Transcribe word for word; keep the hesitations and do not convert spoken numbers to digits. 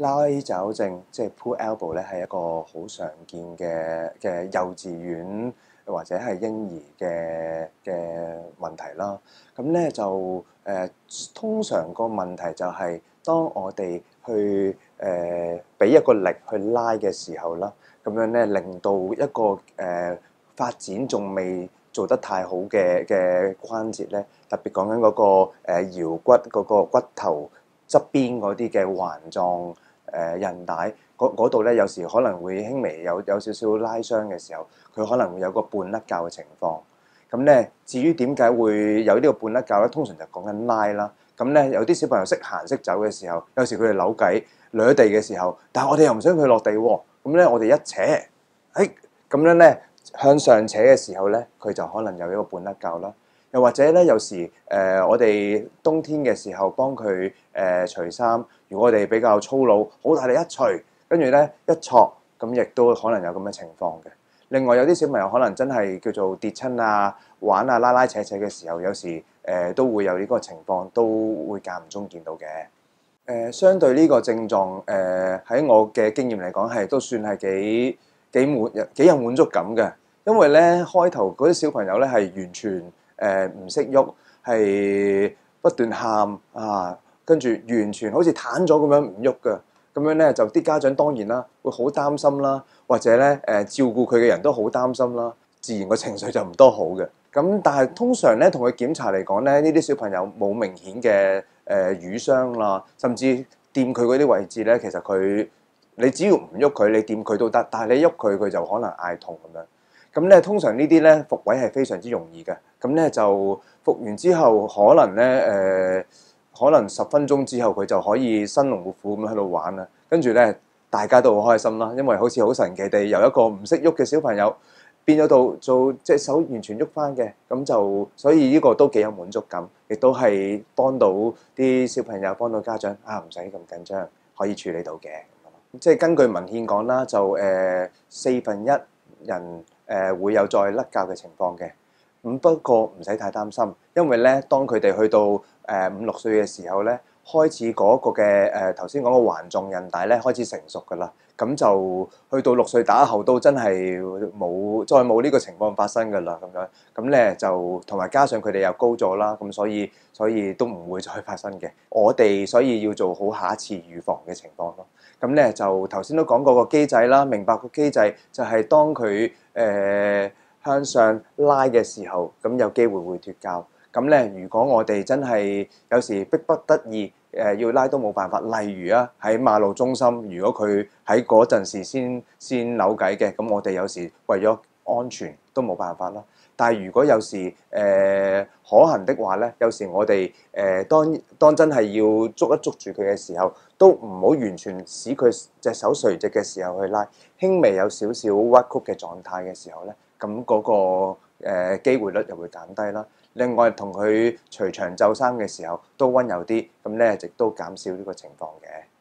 拉爪症即係 pull elbow 咧，係一個好常見嘅嘅幼稚園或者係嬰兒嘅嘅問題啦。咁咧就誒、呃、通常個問題就係、是、當我哋去誒俾、呃、一個力去拉嘅時候啦，咁樣咧令到一個誒、呃、發展仲未做得太好嘅嘅關節咧，特別講緊嗰個誒、呃、腰骨嗰個骨頭側邊嗰啲嘅環狀誒韌帶嗰度咧，有時可能會輕微有有少少拉傷嘅時候，佢可能會有個半甩臼嘅情況。咁咧，至於點解會有呢個半甩臼咧？通常就講緊拉啦。咁咧，有啲小朋友識行識走嘅時候，有時佢哋扭計掠地嘅時候，但係我哋又唔想佢落地喎。咁咧，我哋一扯，誒咁樣咧向上扯嘅時候咧，佢就可能有一個半甩臼啦。又或者咧，有時誒、呃、我哋冬天嘅時候幫佢誒除衫，如果我哋比較粗魯，好大力一除，跟住咧一挫，咁亦都可能有咁嘅情況嘅。另外有啲小朋友可能真係叫做跌親啊、玩啊、拉拉扯扯嘅時候，有時誒、呃、都會有呢個情況，都會間唔中見到嘅。誒、呃，相對呢個症狀，誒、呃、喺我嘅經驗嚟講，係都算係幾幾滿幾有滿足感嘅，因為咧開頭嗰啲小朋友咧係完全誒唔識喐，係、呃、不斷喊啊，跟住完全好似癱咗咁樣唔喐㗎。咁樣咧就啲家長當然啦，會好擔心啦，或者咧誒、呃、照顧佢嘅人都好擔心啦，自然個情緒就唔多好嘅。咁但係通常咧同佢檢查嚟講咧，呢啲小朋友冇明顯嘅誒瘀傷啦，甚至掂佢嗰啲位置咧，其實佢你只要唔喐佢，你掂佢都得，但係你喐佢，佢就可能嗌痛咁樣。咁咧通常呢啲咧復位係非常之容易嘅。咁咧就復完之後，可能咧誒。呃可能十分鐘之後佢就可以生龍活虎咁喺度玩啦，跟住咧大家都好開心啦，因為好似好神奇地由一個唔識喐嘅小朋友變咗到做隻手完全喐翻嘅，咁就所以呢個都幾有滿足感，亦都係幫到啲小朋友、幫到家長啊，唔使咁緊張，可以處理到嘅。即係根據文獻講啦，就誒、呃、四分一人誒、呃、會有再甩臼嘅情況嘅。咁不過唔使太擔心，因為咧，當佢哋去到誒五六歲嘅時候咧，開始嗰個嘅誒頭先講個環狀韌帶咧開始成熟㗎啦，咁就去到六歲打後都真係冇再冇呢個情況發生㗎啦，咁樣咁咧就同埋加上佢哋又高咗啦，咁所以所以都唔會再發生嘅。我哋所以要做好下一次預防嘅情況咯。咁咧就頭先都講過個機制啦，明白個機制就係當佢誒。呃向上拉嘅時候，咁有機會會脫臼。咁咧，如果我哋真係有時逼不得已，誒要拉都冇辦法。例如啊，喺馬路中心，如果佢喺嗰陣時先先扭計嘅，咁我哋有時為咗安全都冇辦法啦。但係如果有時誒、呃、可行的話咧，有時我哋誒、呃、當當真係要捉一捉住佢嘅時候，都唔好完全使佢隻手垂直嘅時候去拉，輕微有少少屈曲嘅狀態嘅時候咧。咁嗰個誒機會率又會減低啦。另外同佢除長袖衫嘅時候都溫柔啲，咁咧亦都減少呢個情況嘅。